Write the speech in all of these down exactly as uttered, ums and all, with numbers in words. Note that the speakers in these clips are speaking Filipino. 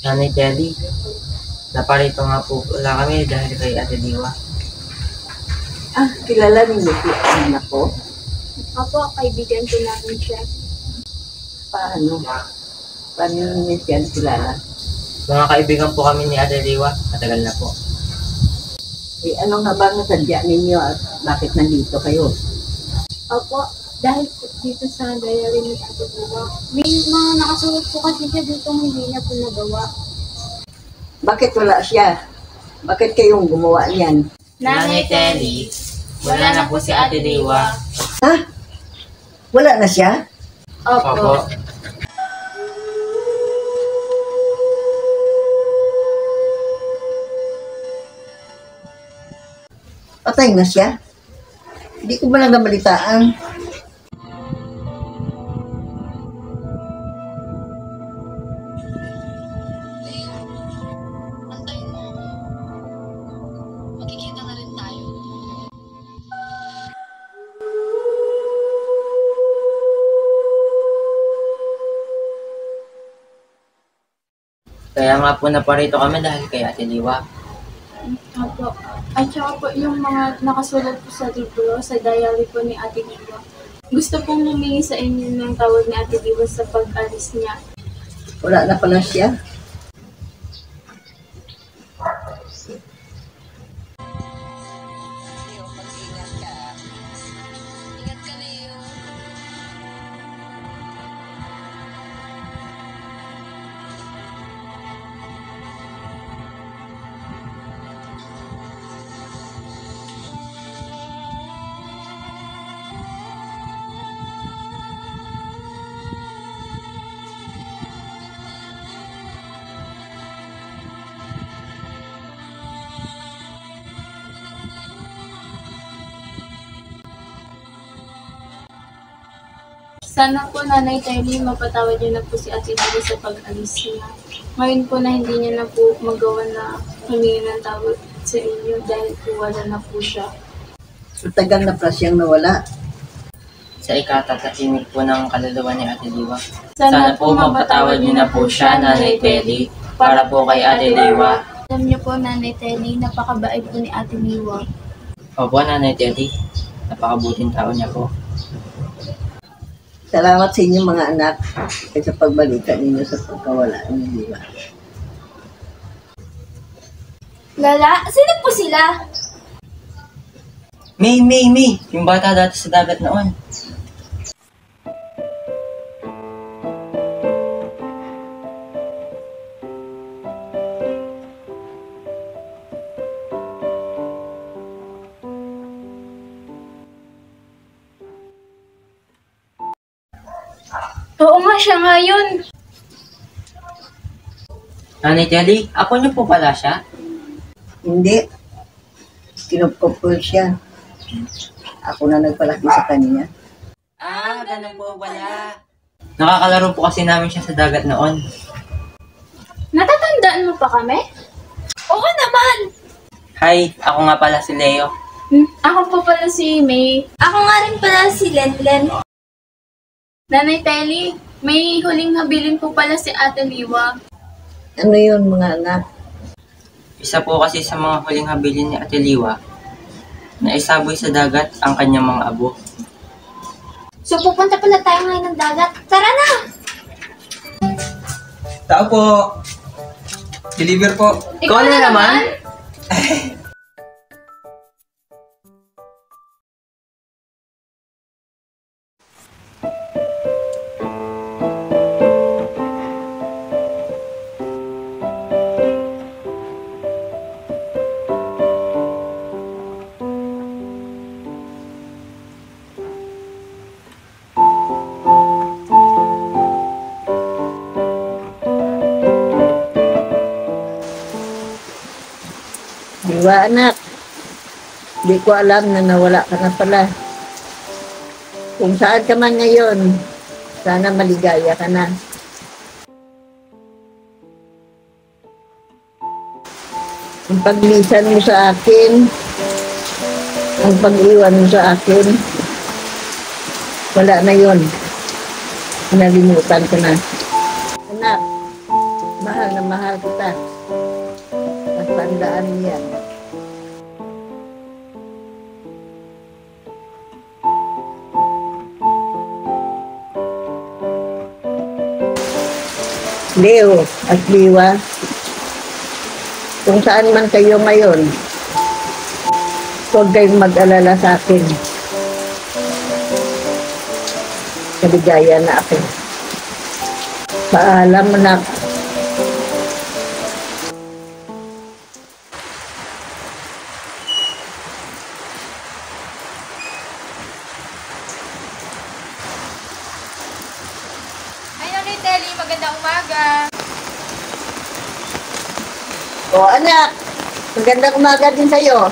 Nanay Kelly, naparito nga po wala kami dahil kay Ate Diwa. Ah, kilala niyo po ang anak ko? Opo, kaibigan ko namin siya. Paano? Paano niyo siya kilala? Mga kaibigan po kami ni Ate Diwa, matagal na po. Eh, ano nga ba ang sadya ninyo at bakit nandito kayo? Opo, dahil po dito sa diary ni Ate Diwa, may mga nakasulat po kasi siya dito hindi niya po nagawa. Bakit wala siya? Bakit kayong gumawa niyan? Nanay Kelly, wala na po si Ate Diwa. Ha? Wala na siya? Opo. Opo. Patay na siya? Hindi ko ba lang nabalitaan? Magkikita na rin tayo. Kaya nga po naparito kami dahil kay Ate Diwa. Opo. At saka po yung mga nakasulat po sa libro, sa diary po ni Ate Diwa. Gusto pong humingi sa inyo ng tawag ni Ate Diwa sa pag-alis niya. Wala na pala siya? Ingat ka na yun. Sana po, Nanay Kelly, mapatawad niyo na po si Ate Diwa sa pag-alis niya. Ngayon po na hindi niya na po magawa na humingi ng tawad sa inyo dahil po wala na po siya. So, tagal na pala siyang nawala. Sa ikatatatimik po ng kaluluwa ni Ate Diwa. Sana, Sana po mapatawad niyo na po siya, Nanay Kelly, para po kay Ate Diwa. Alam niyo po, Nanay Kelly, napakabait po ni Ate Diwa. Opo, Nanay Kelly, napakabuting tao niya po. Salamat sa inyong mga anak at sa pagbalita ninyo sa pagkawala ni Diwa. Lala, sino po sila? May, May, May! Yung bata dati sa dagat noon. Oo nga, siya nga yun. Nanay Kelly, ako niyo po pala siya? Hindi. Kinupkup ko siya. Ako na nagpalaki sa kanya. Ah, ganun po pala. Nakakalaro po kasi namin siya sa dagat noon. Natatandaan mo pa kami? Oo naman! Hi, ako nga pala si Leo. Hmm, ako po pala si May. Ako nga rin pala si Lenlen. Nanay Kelly, may huling habilin po pala si Ate Diwa. Ano yun mga anak? Isa po kasi sa mga huling habilin ni Ate Diwa na isaboy sa dagat ang kanyang mga abo. So pupunta pala tayo ngayon ng dagat. Tara na! Tao po. Deliver po. Ikaw na naman? Diwa anak, di ko alam na nawala ka na pala. Kung saan ka man ngayon, sana maligaya ka na. Ang paglisan mo sa akin, ang pag-iwan mo sa akin, wala na yon. Nalimutan ko na. Anak, mahal na mahal ko Tandaan niya. Leo at Liwa, kung saan man kayo ngayon, huwag kayong mag-alala sa akin. Kaligaya na ako. Paalam, anak. Ay, Nanay Telly, magandang umaga. O anak, magandang umaga din sa'yo.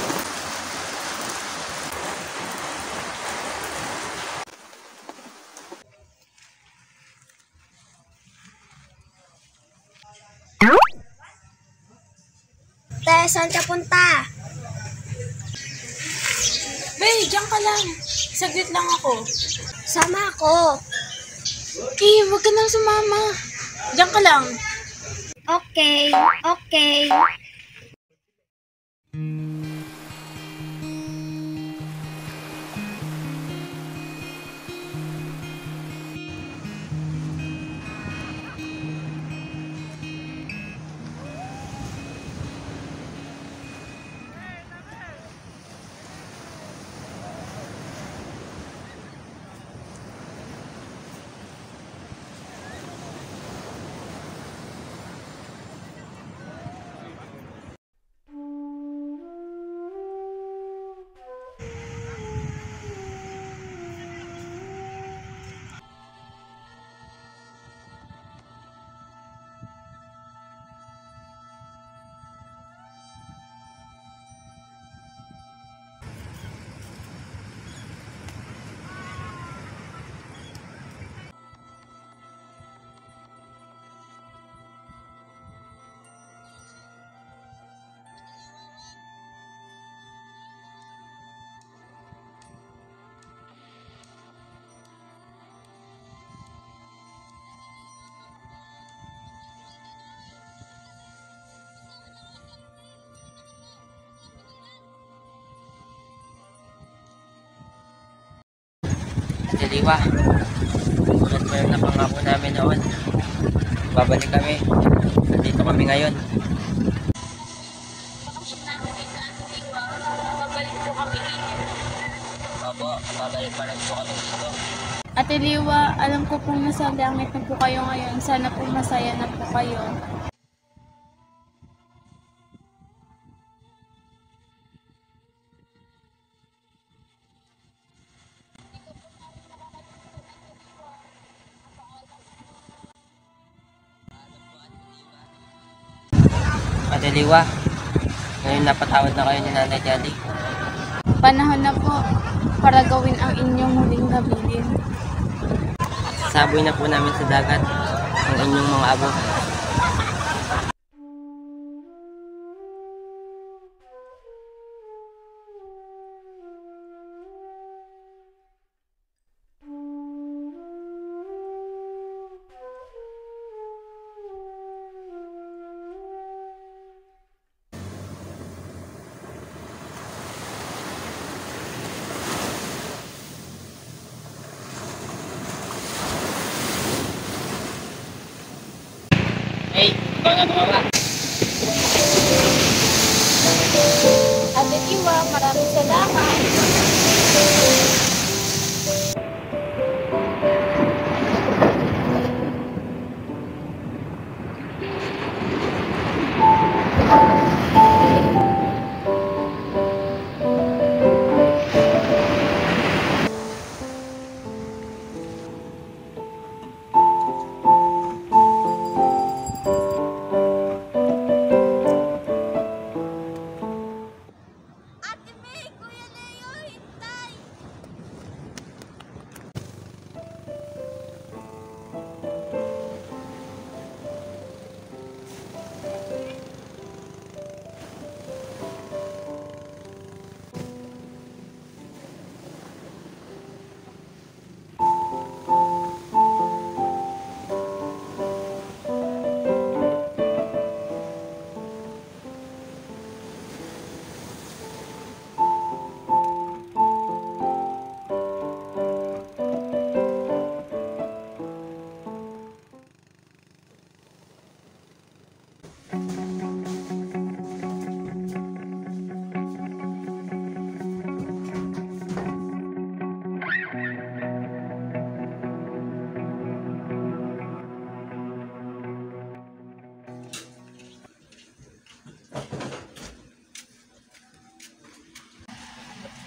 Te, saan ka punta? Bay, diyan ka lang. Saglit lang ako. Sama ako. Eh, huwag ka nang sumama. Diyan ka lang. Okay, okay. Ate Liwa, tulad po yung napangako namin noon. Babalik kami. Nandito kami ngayon. Opo, babalik pa rin po kami dito. Ate Liwa, alam ko pong nasa langit na po kayo ngayon. Sana po masaya na po kayo. Ate Liwa, ngayon napatawad na kayo ni Nanay Daddy. Panahon na po para gawin ang inyong huling habilin. Saboy na po namin sa dagat ang inyong mga abo. Hey, mga bumaba. Ate Liwa, maraming salamat.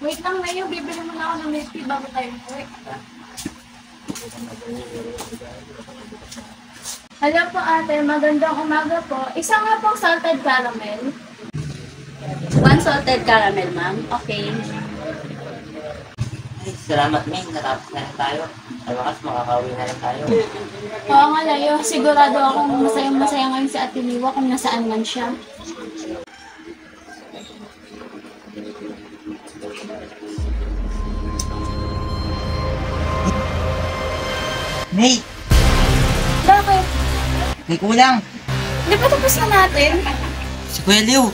Wait lang na yun, bibili mo na ako ng milk tea bago tayo umuwi. Hello po ate, magandang umaga po. Isa nga pong salted caramel. One salted caramel, ma'am. Okay. Ay, salamat, May. Natapos na lang tayo. Ay, wakas, makakauwi na lang tayo. Oo nga layo, sigurado akong masayang masaya ngayon si Ate Liwa kung nasaan man siya. May! Bakit? May kulang! Di ba tapos na natin? Si Kuya Liw!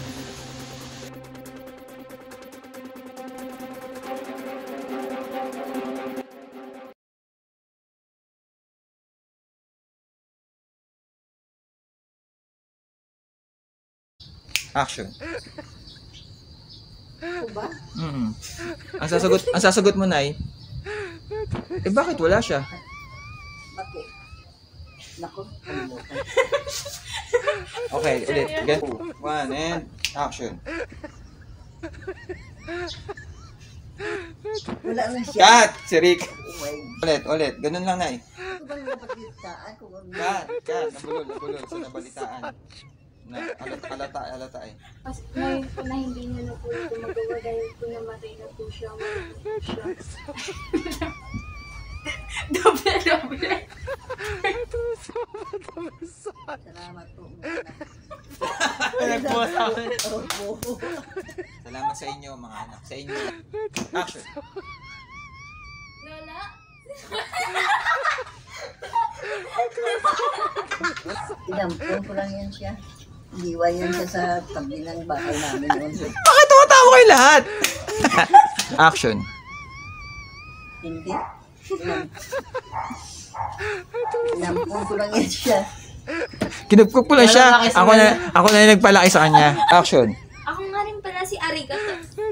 Action. Mm. Ang sasagot, ang sasagot mo, Nay, eh bakit wala siya? Bakit? Naku, Okay, ulit. Get one and action. wala na siya. Cut! Si Rick. Oh my Ulit, ulit. Ganun lang, Nay. God. Ano ba napagalitaan ko? Cut, cut. Nabulol, nabulol sa nabalitaan. Na, alata, alata, alata eh. Kasi ngayon po na hindi niya na po ito magawa dahil po namatay na po siya. Wala po siya. Doble, doble. Salamat po. Opo. Salamat sa inyo, mga anak. Sa inyo. Action. Lola? Inampun ko lang yan siya. Iiwan yan siya sa tabi ng bahay namin noon. Bakit tumatawa kayo lahat? Action. Hindi. Inam- Inampun ko lang yan siya. Kinupkup ko lang siya. Ako na, ako na yung nagpalaki sa kanya. Action. Ako nga rin pala si Arigato.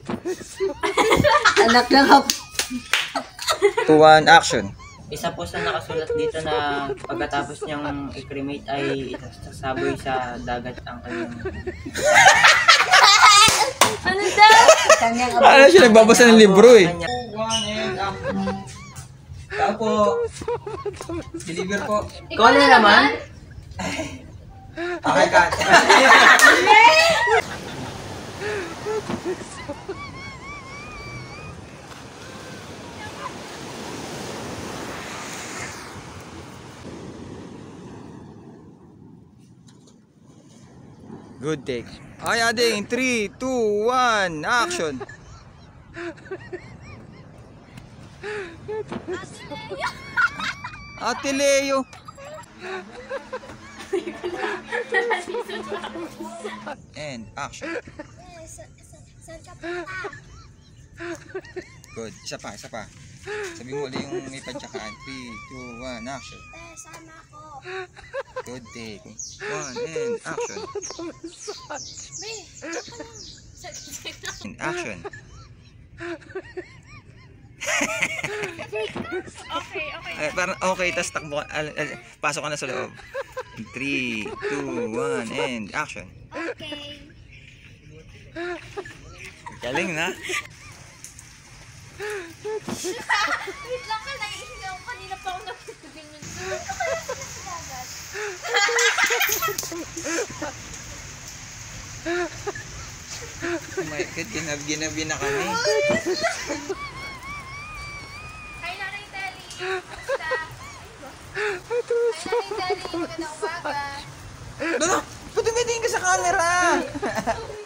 Anak lang ako. Two, one, action. Isa po sa nakasulat dito na pagkatapos niyang i-cremate ay isasaboy sa dagat ang kanyang... Ano daw? Kanyang Ano siya nagbabasa ng libro eh. One and action. Tao po. Deliver po. Ikaw na naman? Okay, cut. Good take. Ay, ading. three, two, one, action. Ate Leo. And action. Saan ka punta? Good. Isa pa, isa pa. Sabi mo ulit yung may pantsakaan. three, two, one, action. Te, sama ako. Good take. One and action. And action. Okay, okay. Eh, parang okay, tas takbo ka. al- al- pasok ka na sa loob. three, two, one, and action. Okay. Galing na. Wait lang ka, naiinig ako. Kanina pa ako nagtitignan. Ano kaya sila sa dagat? Oh my God, ginab-ginabi na kami. Hi, Nanay Telly. Kamusta? Hi, Nanay Telly. Magandang umaga. Doon, patumitingin ka sa camera.